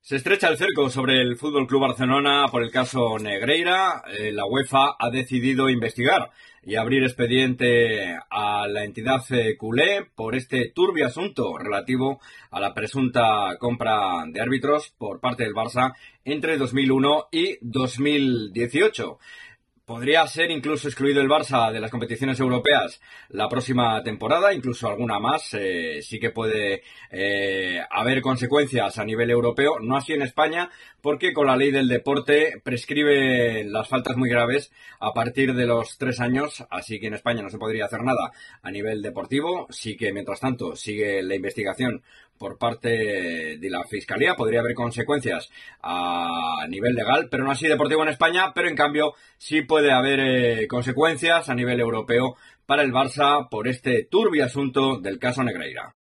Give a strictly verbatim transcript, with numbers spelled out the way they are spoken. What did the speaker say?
Se estrecha el cerco sobre el F C Barcelona por el caso Negreira. Eh, la UEFA ha decidido investigar y abrir expediente a la entidad eh, culé por este turbio asunto relativo a la presunta compra de árbitros por parte del Barça entre dos mil uno y dos mil dieciocho. Podría ser incluso excluido el Barça de las competiciones europeas la próxima temporada, incluso alguna más. Eh, sí que puede eh, haber consecuencias a nivel europeo, no así en España, porque con la ley del deporte prescribe las faltas muy graves a partir de los tres años, así que en España no se podría hacer nada a nivel deportivo. Sí que, mientras tanto, sigue la investigación por parte de la Fiscalía, podría haber consecuencias a nivel legal, pero no así deportivo en España, pero en cambio sí puede haber eh, consecuencias a nivel europeo para el Barça por este turbio asunto del caso Negreira.